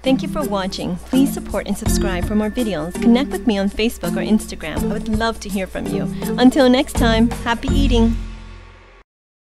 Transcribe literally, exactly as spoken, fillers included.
Thank you for watching. Please support and subscribe for more videos. Connect with me on Facebook or Instagram. I would love to hear from you. Until next time, happy eating!